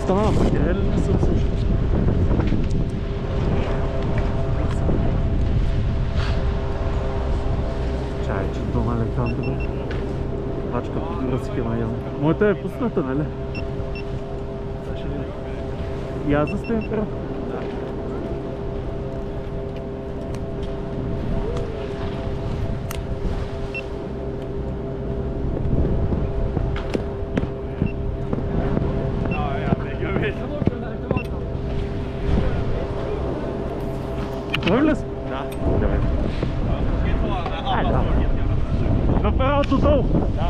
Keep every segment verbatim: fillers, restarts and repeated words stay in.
Tamam bak ya, elini sıvısın. Чай, че дома ле там да пачка подгръзки майон. Моята е пусната, нали? И аз застоям прав. Тръгля си? Да. Давай. Направо долу. Да.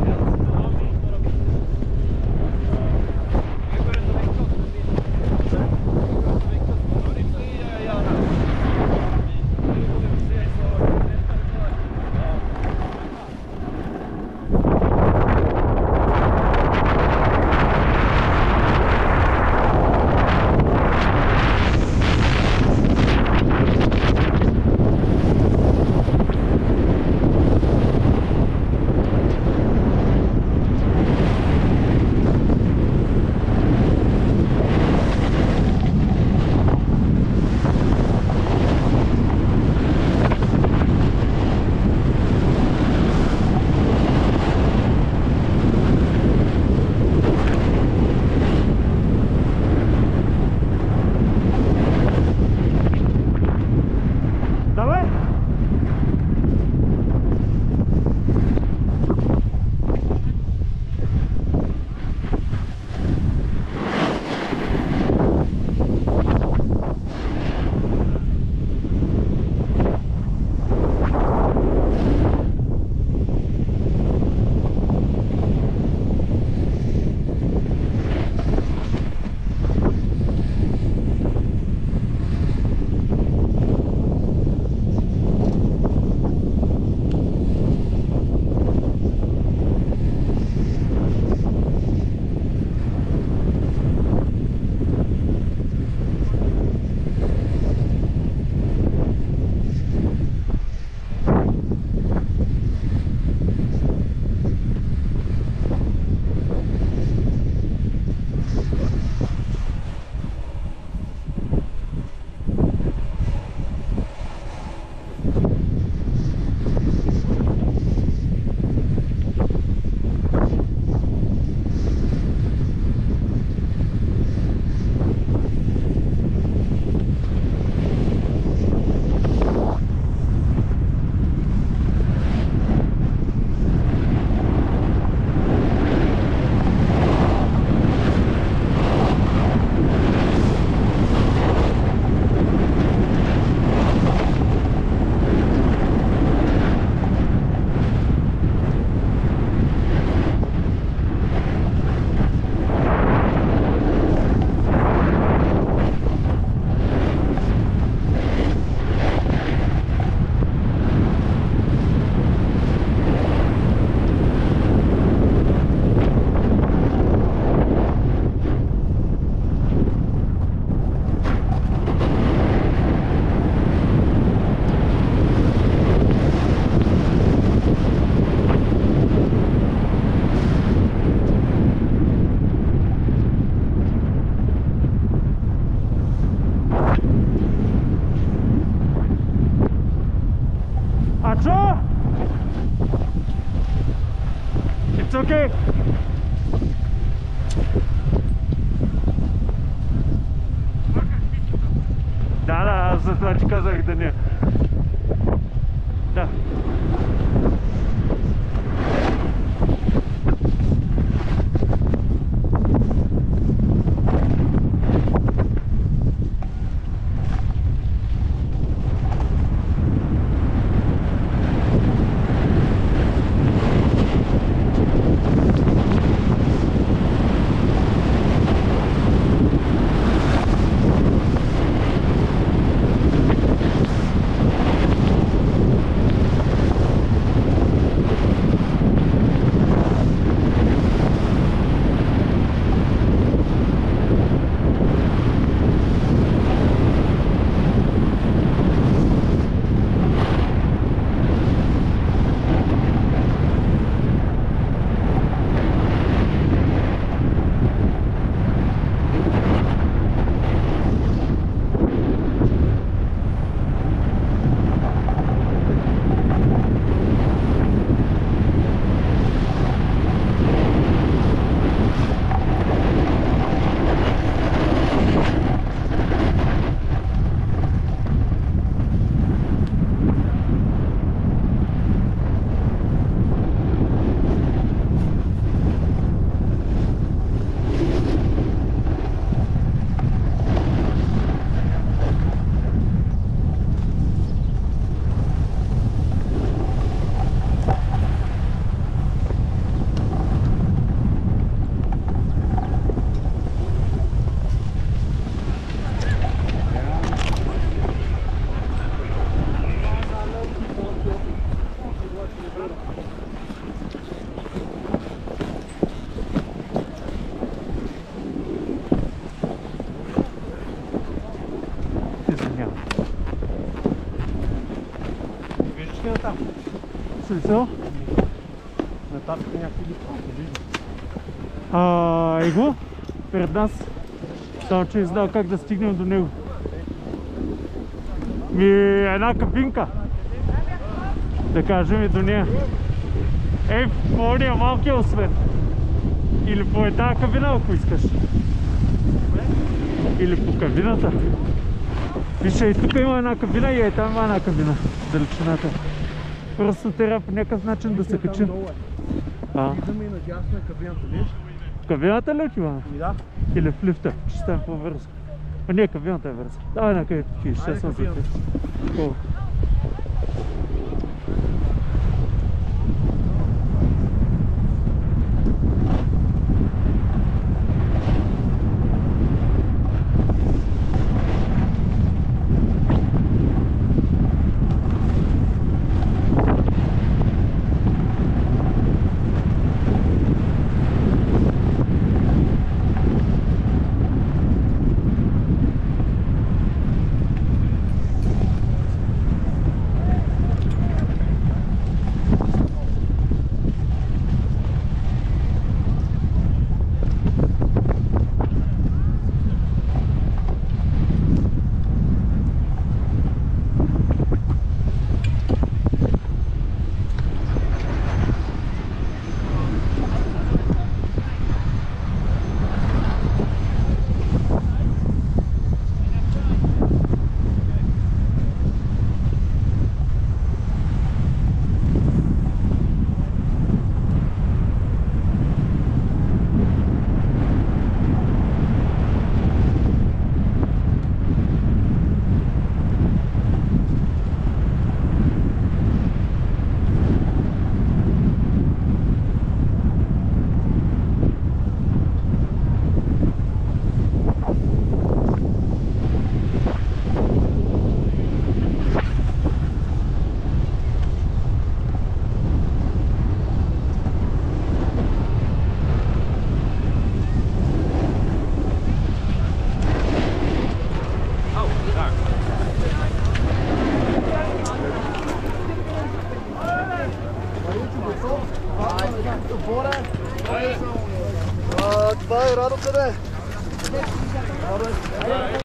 It's okay. Да, да, аз за това ти казах да не. Да. смисъл? Нататък някакви липа. А, его? Пред нас. Само че не знал как да стигнем до него. Ми една кабинка. Да кажем и до нея. Ей, по ония малкия освен. Или по една кабина, ако искаш. Или по кабината. Вижте, и тук има една кабина и е там има една кабина. Далечината. Просто трябва по някакъв начин да се качим. А. Идваме и надясно е кабината, виж? В кабината ли отиваме? Ми да. Или в лифта? Ще стане по-бързо. А не, кабината е бързо. Давай на където ти, ще съм за теб. Колко? Това е Радо къде?